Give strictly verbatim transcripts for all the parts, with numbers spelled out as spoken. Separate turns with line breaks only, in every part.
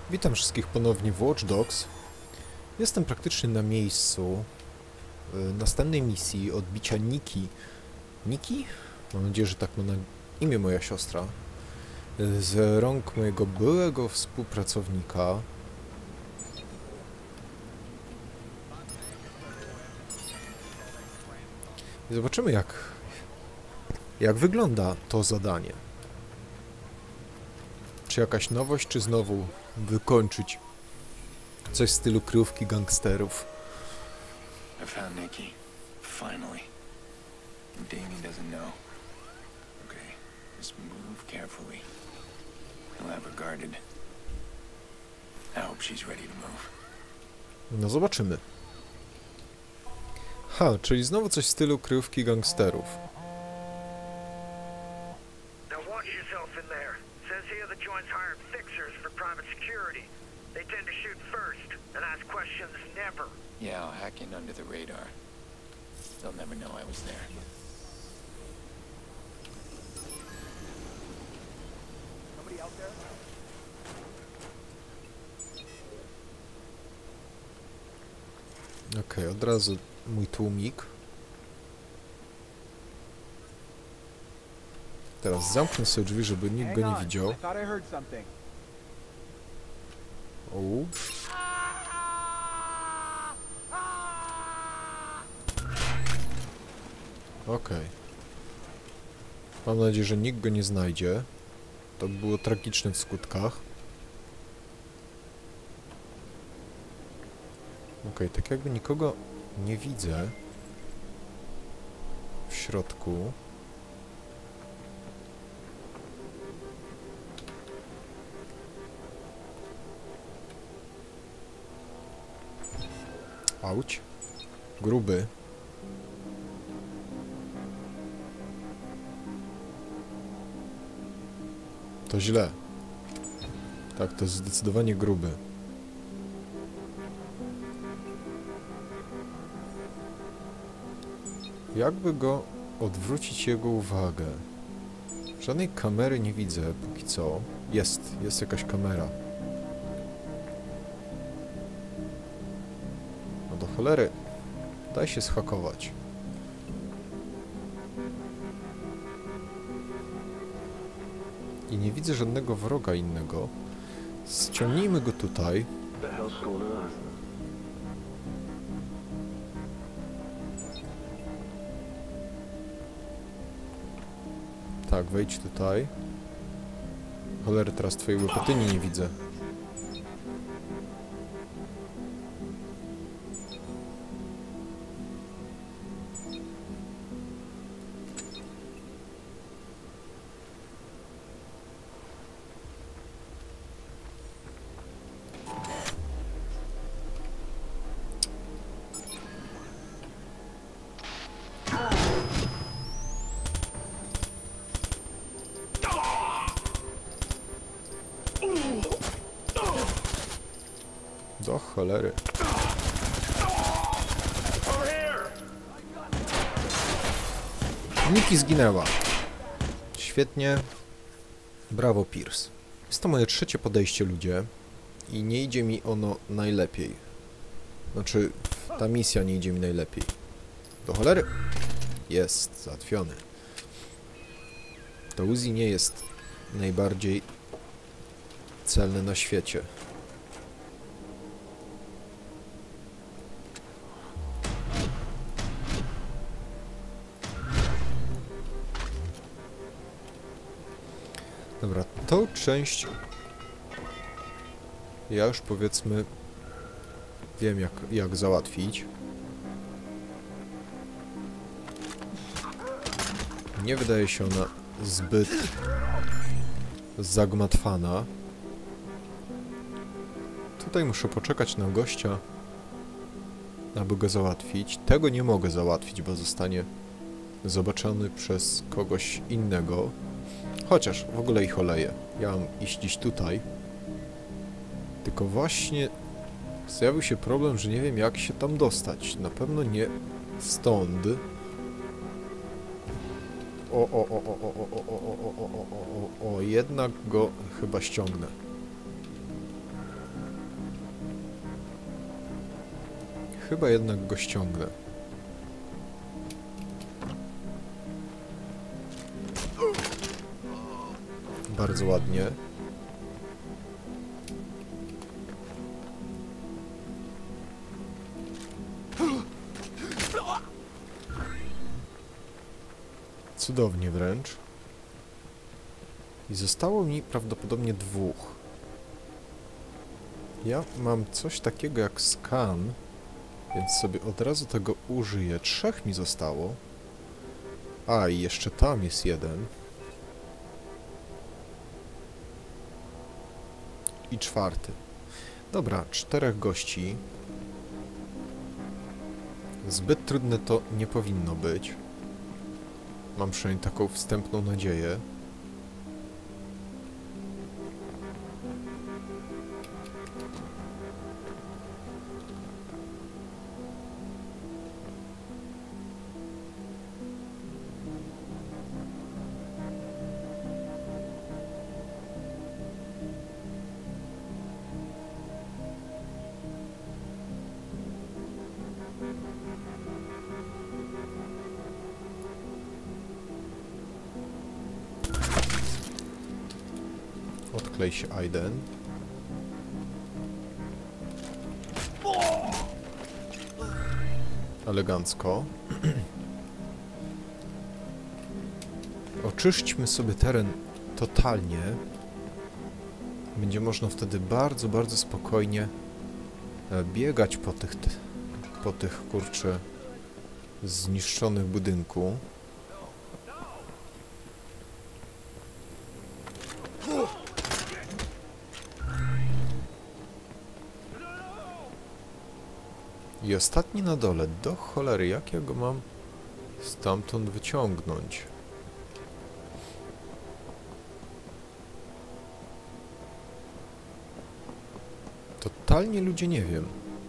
Witam wszystkich ponownie w Watch Dogs. Jestem praktycznie na miejscu y, następnej misji odbicia Niki. Niki? Mam nadzieję, że tak ma na imię moja siostra. Y, z rąk mojego byłego współpracownika. I zobaczymy jak, jak wygląda to zadanie. Czy jakaś nowość, czy znowu wykończyć coś w stylu kryjówki gangsterów.
I found Nikki. Finally. Damien doesn't know. Okay, just move carefully. He'll have her guarded. I hope she's ready to move.
No zobaczymy. Ha, czyli znowu coś w stylu kryjówki gangsterów.
Now watch yourself in there. Says here the joint's hired fixers for private security. They tend to shoot first and ask questions never.
Yeah, I'll hack in under the radar. They'll never know I was there.
Nobody out there?
Okej, okay, od razu mój tłumik. Teraz zamknę sobie drzwi, żeby nikt go nie widział. Ouu. Okej. Okay. Mam nadzieję, że nikt go nie znajdzie. To by było tragiczne w skutkach. Okej, okay, tak jakby nikogo nie widzę w środku. Auć. Gruby. To źle. Tak, to jest zdecydowanie gruby. Jakby go odwrócić jego uwagę? Żadnej kamery nie widzę póki co. Jest, jest jakaś kamera. No do cholery. Daj się zhakować. I nie widzę żadnego wroga innego. Ściągnijmy go tutaj. Tak, wejdź tutaj. Cholery, teraz twojej łepetyni nie widzę. Do cholery. Nikki zginęła. Świetnie. Brawo, Pierce. Jest to moje trzecie podejście, ludzie. I nie idzie mi ono najlepiej. Znaczy, ta misja nie idzie mi najlepiej. Do cholery. Jest załatwiony. To Uzi nie jest najbardziej celny na świecie. Dobra, tą część ja już powiedzmy wiem jak, jak załatwić. Nie wydaje się ona zbyt zagmatwana. Tutaj muszę poczekać na gościa, aby go załatwić. Tego nie mogę załatwić, bo zostanie zobaczony przez kogoś innego. Chociaż w ogóle ich oleję. Ja mam iść dziś tutaj. Tylko właśnie zjawił się problem, że nie wiem jak się tam dostać. Na pewno nie stąd. O, o, o, o, o, o, o, o, o, o, o, o, o, jednak go chyba ściągnę. chyba jednak go ściągnę. Bardzo ładnie. Cudownie wręcz. I zostało mi prawdopodobnie dwóch. Ja mam coś takiego jak skan, więc sobie od razu tego użyję. Trzech mi zostało. A, i jeszcze tam jest jeden. I czwarty. Dobra, czterech gości. Zbyt trudne to nie powinno być. Mam przynajmniej taką wstępną nadzieję. Odklej się Aiden. Elegancko. Oczyśćmy sobie teren totalnie. Będzie można wtedy bardzo, bardzo spokojnie biegać po tych, po tych kurczę, zniszczonych budynku. I ostatni na dole. Do cholery, jak ja go mam stamtąd wyciągnąć? Totalnie, ludzie, nie wiem.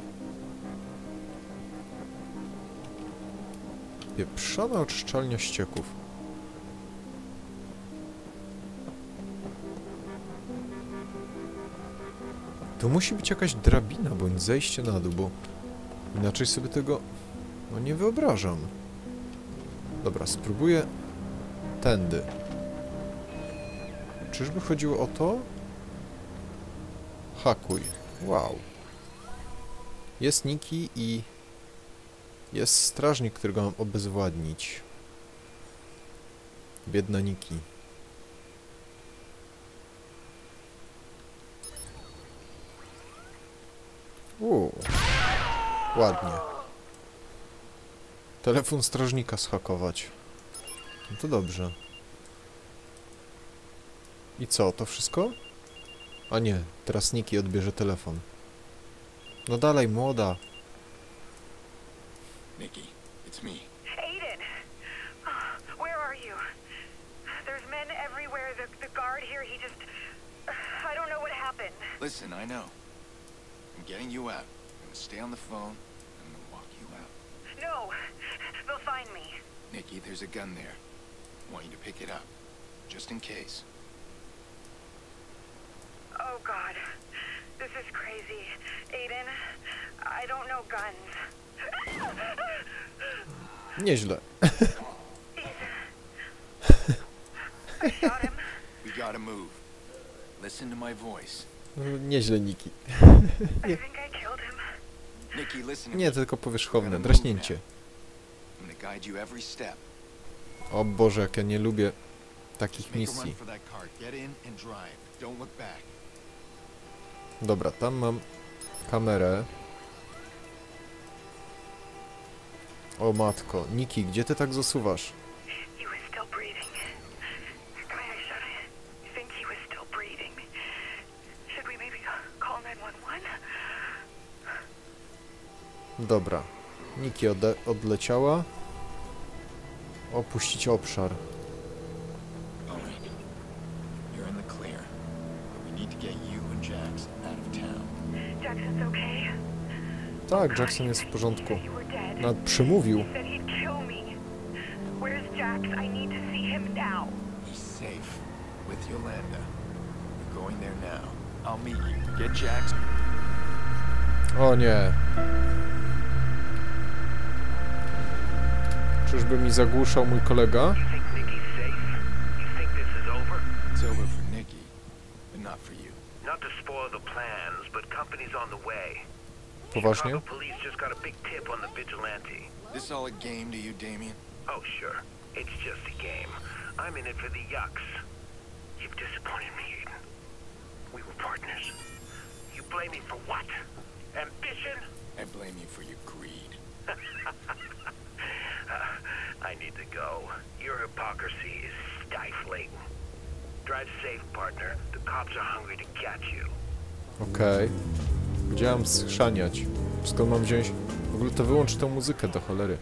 Pieprzona oczyszczalnia ścieków. Tu musi być jakaś drabina, bądź zejście na dół, bo inaczej sobie tego, no, nie wyobrażam. Dobra, spróbuję tędy. Czyżby chodziło o to? Hakuj. Wow. Jest Nikki i jest strażnik, którego mam obezwładnić. Biedna Nikki. Uuu. Ładnie. Telefon strażnika zhakować. No to dobrze. I co, to wszystko? A nie, teraz Nikki odbierze telefon. No dalej, młoda.
Nikki, it's me.
Aiden! Oh, where are you? There's men everywhere. The, the guard here, he just... I don't know what happened.
Listen, I know. I'm getting you out. I'm gonna stay on the phone. I'm gonna walk you out.
No, they'll find me.
Nikki, there's a gun there. I want you to pick it up. Just in case.
Oh, God. This is crazy. Aiden, I don't know guns.
Nieźle.
I shot him.
We gotta move. Listen to my voice.
No, nieźle, Nikki.
I think I killed him.
Nikki, listen to
Nie,
me.
tylko powierzchowne, draśnięcie.
I'm gonna guide you every step.
O Boże, jak ja nie lubię takich
Make a run
misji.
for that car. Get in and drive. Don't look back.
Dobra, tam mam kamerę. O matko, Nikki, gdzie ty tak zasuwasz?
He was still breathing. The guy I shot, I think he was still breathing. Should we maybe call nine one one?
Dobra. Nikki ode odleciała. Opuścić obszar.
Owen, you're in the clear. But we need to get you and Jax out of town.
Jackson's okay?
Tak, Jackson jest w porządku.
You were dead.
Nawet przemówił.
He said he'd kill me. Where's Jax? I need to see him now.
He's safe with Yolanda. We're going there now. I'll meet you. Get Jax.
O nie. Czyżby mi zagłuszał mój kolega?
You think Nikki's safe? You think this is over?
It's over for Nikki, but not for you.
Not to spoil the plans, but company's on the way.
Poważnie?
Chicago police just got a big tip on the vigilante.
This all a game to you, Damien?
Oh, sure. It's just a game. I'm in it for the yucks. You've disappointed me, Aiden. We were partners. You blame me for what? Ambition?
I blame you for your greed.
uh, I need to go. Your hypocrisy is stifling. Drive safe, partner. The cops are hungry to catch you.
Okej. Gdzie mam schrzaniać? Skąd mam wziąć? W ogóle to wyłącz tę muzykę do cholery.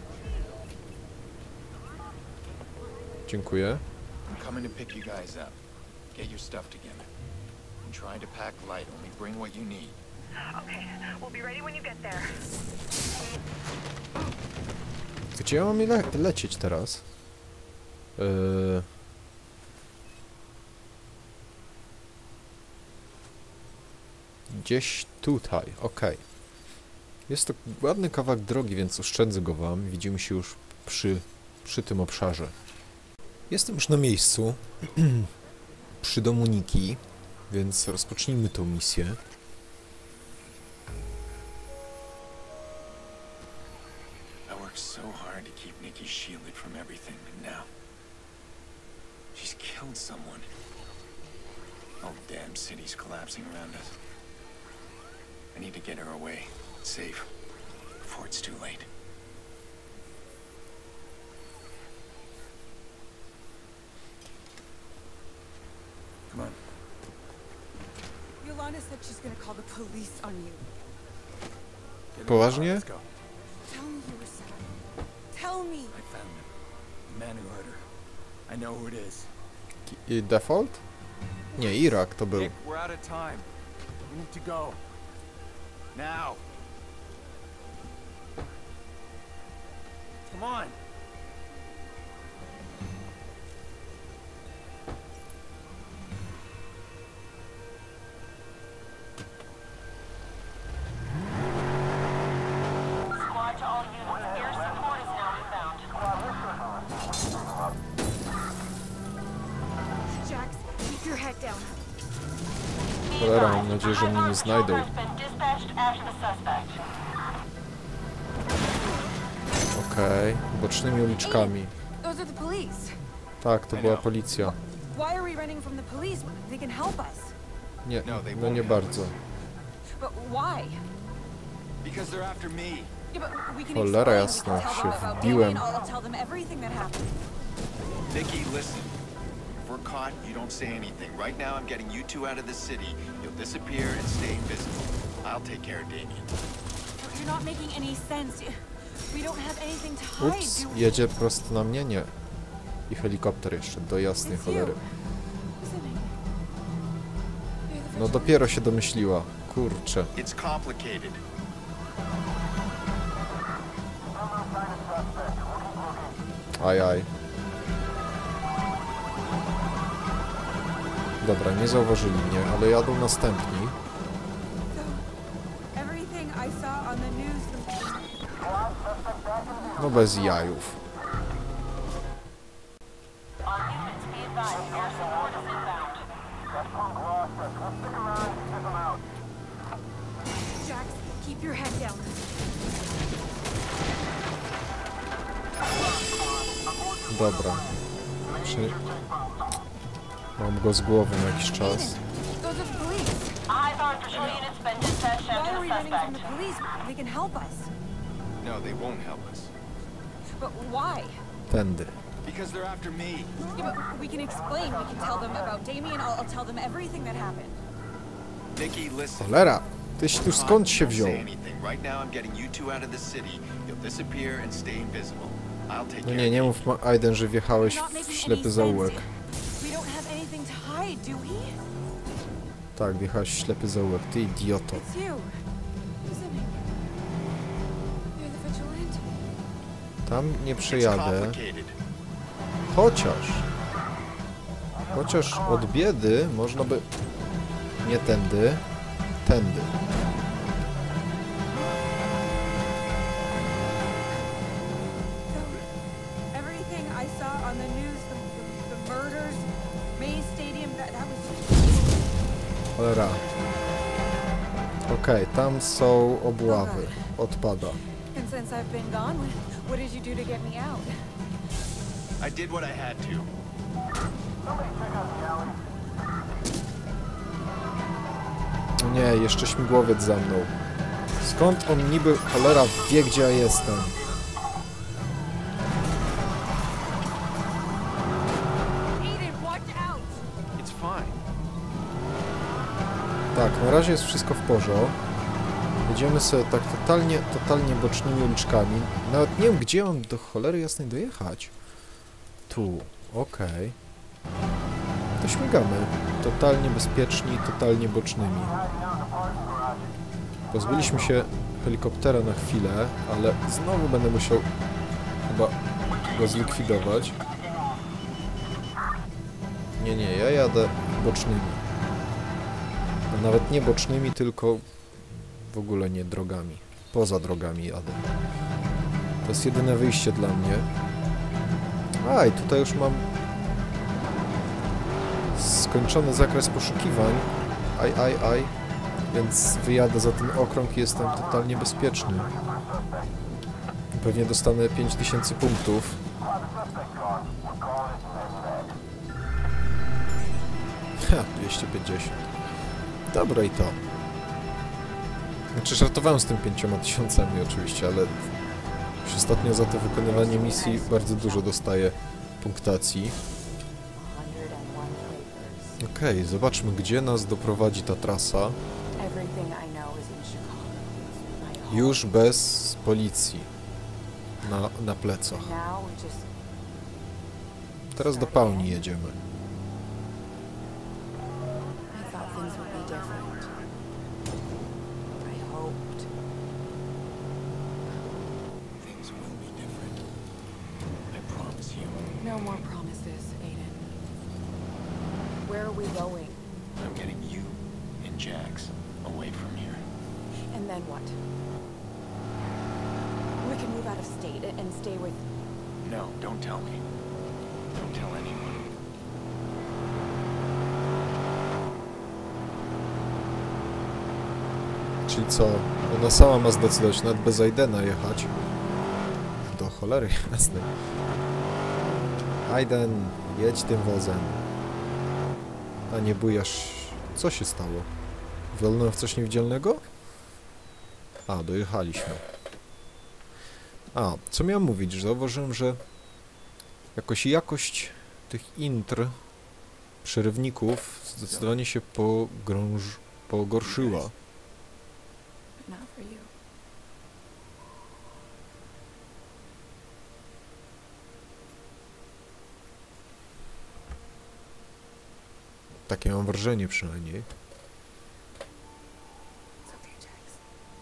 Dziękuję.
I'm coming to pick you guys up. Get your stuff together. I'm trying to pack light. Only bring what you need.
Okay, we'll be ready when you get there.
Gdzie ja mam le lecieć teraz? Yy... Gdzieś tutaj, okej. Jest to ładny kawałek drogi, więc oszczędzę go wam. Widzimy się już przy, przy tym obszarze. Jestem już na miejscu, przy domu Nikki, więc rozpocznijmy tą misję.
I worked so hard to keep Nikki shielded from everything, but now she's killed someone. Oh, damn city's collapsing around us. I need to get her away, safe, before it's too late. Come on.
Yolanda said she's gonna call the police on you.
Get in the
Poważnie?
car, let's go.
Tell me you were sad. Tell me.
I found him. The man who hurt her. I know who it is.
I Default? Nie, Irak to był.
Nick, we're out of time. We need to go. Now. Come on.
Squad to all units. Air support is now inbound. Jax, keep your head down.
Cholera, mam nadzieję, że mnie nie znajdą. Okej, bocznymi uliczkami.
Those are the police.
Tak, to była policja.
Why are we running from the police? They can help us.
Nie, no nie bardzo.
But why?
Because they're after me.
Yeah, but we can
Cholera
explain. We
jasna,
can tell
się
them about
wbiłem.
Damien. I'll tell them everything that happened.
Nikki, listen. If we're caught, you don't say anything. Right now, I'm getting you two out of the city. You'll disappear and stay invisible. I'll take care of Damien.
But you're not making any sense. We don't have anything to hide,
Ups,
do we?
jedzie prosto na mnie? Nie. I helikopter jeszcze, do jasnej
It's you.
cholery.
Isn't it? You're the
No dopiero się domyśliła. Kurczę.
It's complicated.
Aj, aj. Dobra, nie zauważyli mnie, ale jadą następni.
So, everything I saw on the news from...
No bez jajów.
Jax, keep your head down.
Dobra. Czy... Mam go z głowy na jakiś czas.
Those are the police.
Eyes on patrol units, been dispatched
Why
after
are
the
we running from
suspect.
the police? They can help us.
No, they won't help us.
But why?
Tędy.
Because they're after me.
Yeah, but we can explain. We can tell them about Damien. I'll, I'll tell them everything that happened.
Nikki, listen.
Cholera! Tyś tu
We're
skąd
caught,
się
don't
wziął?
say anything. Right now, I'm getting you two out of the city. You'll disappear and stay invisible. I'll take
No
care
nie, nie
of
mów ma- Aiden, że wjechałeś
You're not
w
making
ślepy
any
zaułek.
sense. We don't have anything to hide, do we?
Tak, wjechałeś w ślepy zaułek. Ty idioto.
It's you, isn't it? You're the vigilante.
Tam nie
It's
przejadę.
complicated.
Chociaż... Chociaż od biedy można by... Nie tędy. Tędy. Okej, tam są obławy. Odpada.
And since I've been gone, what, what did you do to get me out?
I did what I had to.
Nie, jeszcze śmigłowiec za mną. Skąd on niby, cholera, wie, gdzie ja jestem?
Aiden, watch out!
It's fine.
Tak, na razie jest wszystko w porządku. Jedziemy sobie tak totalnie, totalnie bocznymi uliczkami. Nawet nie wiem, gdzie mam do cholery jasnej dojechać. Tu, okej. To śmigamy. Totalnie bezpieczni, totalnie bocznymi. Pozbyliśmy się helikoptera na chwilę, ale znowu będę musiał chyba go zlikwidować. Nie, nie, ja jadę bocznymi. No, nawet nie bocznymi, tylko w ogóle nie drogami. Poza drogami jadę. To jest jedyne wyjście dla mnie. A, i tutaj już mam skończony zakres poszukiwań. Aj, aj, aj. Więc wyjadę za ten okrąg i jestem totalnie bezpieczny. Pewnie dostanę pięć tysięcy punktów. Ha, dwieście pięćdziesiąt. Dobra i to. Znaczy, żartowałem z tym pięcioma tysiącami oczywiście, ale już ostatnio za to wykonywanie misji bardzo dużo dostaję punktacji. Okej, okay, zobaczmy, gdzie nas doprowadzi ta trasa. Już bez policji na, na plecach. Teraz do Pawnee jedziemy.
No more promises, Aiden. Where are we going?
I'm getting you and Jax away from here.
And then what? We can move out of state and stay with...
No, don't tell me. Don't tell anyone.
Czyli co? Ona sama ma zdecydować, nawet bez Aidena jechać. Do cholery jasnej. Aiden, jedź tym wozem. A nie bujasz. Co się stało? Walnąłem w coś niewidzialnego? A, dojechaliśmy. A, co miałem mówić? Że zauważyłem, że jakoś jakość tych intr, przerywników zdecydowanie się pogrąż, pogorszyła.
Not for you.
Takie mam wrażenie przynajmniej.
It's okay, Jax.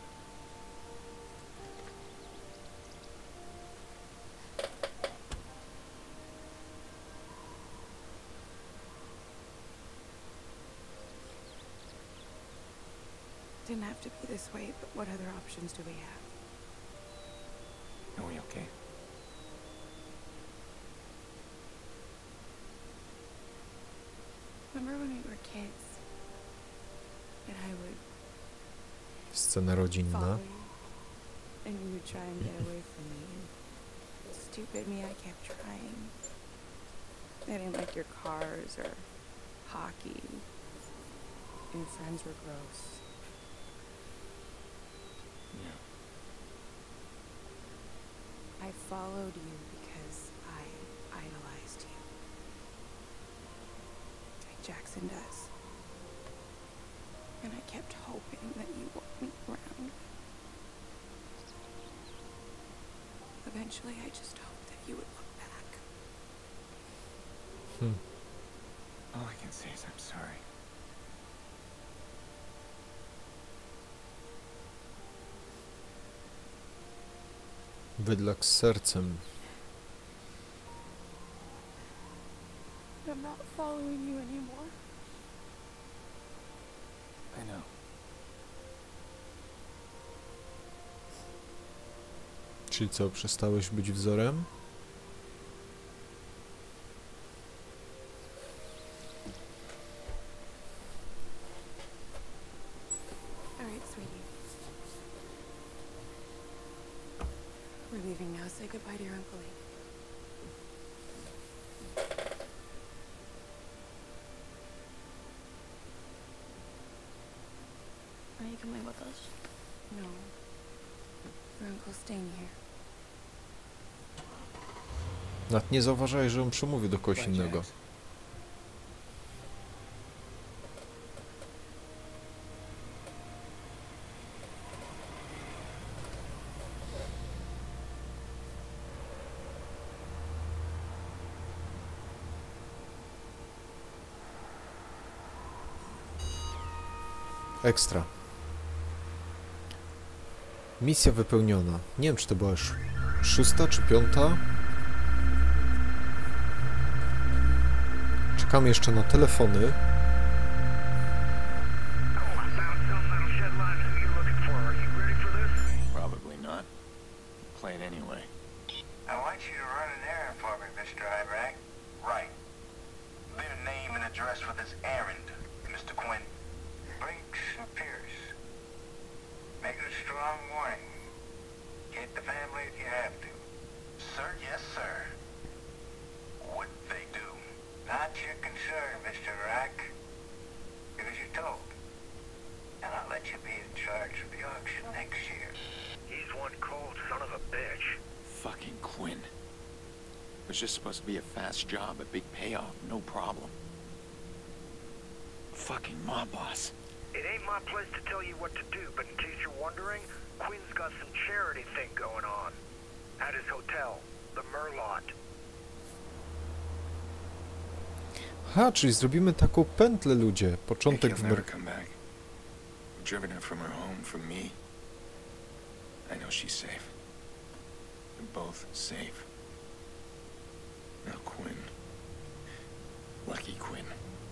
Didn't have to be this way, but what other options do we have?
Are we okay?
Remember when we were kids? And I would
Scena rodzinna.
follow you, and you would try and get away from me. And stupid me, I kept trying. I didn't like your cars or hockey. And your friends were gross.
Yeah.
I followed you because I idolized you. Like Jackson does. And I kept hoping that you want me around. Eventually, I just hoped that you would look back.
Hmm.
All I can say is I'm sorry.
Bydlak z sercem.
I'm not following you anymore.
I know.
Czyli co, przestałeś być wzorem?
All right, sweetie. We're leaving now. Say goodbye to your Uncle Lee.
Are you coming with us?
No. Your uncle's staying here.
Nawet nie zauważaj, że on przemówi do kogoś
Bye,
innego.
Jax.
Ekstra. Misja wypełniona. Nie wiem, czy to była już szósta czy piąta. Czekamy jeszcze na telefony.
Oh, I found something that'll shed light on who you're looking for. Are you ready for this?
Probably not. Play it anyway.
I want you to run an errand for me, Mister Iraq. Right. Leave a name and address for this errand, Mister Quinn. Brinks and Pierce. Make it a strong warning. Get the family if you have to. Sir, yes, sir. What they do? Not your concern, Mister Iraq. Do as you're told. And I'll let you be in charge of the auction next year. He's one cold son of a bitch.
Fucking Quinn. It was just supposed to be a fast job, a big payoff, no problem. Fucking mob boss.
It ain't my place to tell you what to do, but in case you're wondering, Quinn's got some charity thing going on. At his hotel, the Merlot.
Ha, czyli zrobimy taką pętlę, ludzie.
Nick,
Początek
he'll
w
never
mer...
come back. We've driven her from her home, from me. I know she's safe. They're both safe. Now Quinn. Lucky Quinn.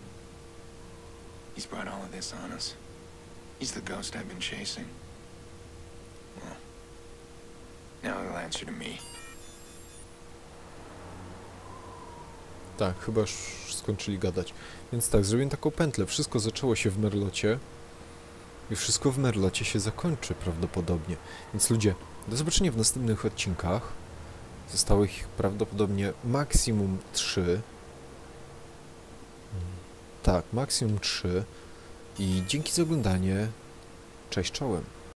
He's brought all of this on us. He's the ghost I've been chasing. Well, now he'll answer to me.
Tak, chyba już skończyli gadać. Więc tak, zrobiłem taką pętlę. Wszystko zaczęło się w Merlocie. I wszystko w Merlocie się zakończy prawdopodobnie. Więc ludzie, do zobaczenia w następnych odcinkach. Zostało ich prawdopodobnie maksimum trzy. Tak, maksimum trzy. I dzięki za oglądanie. Cześć czołem.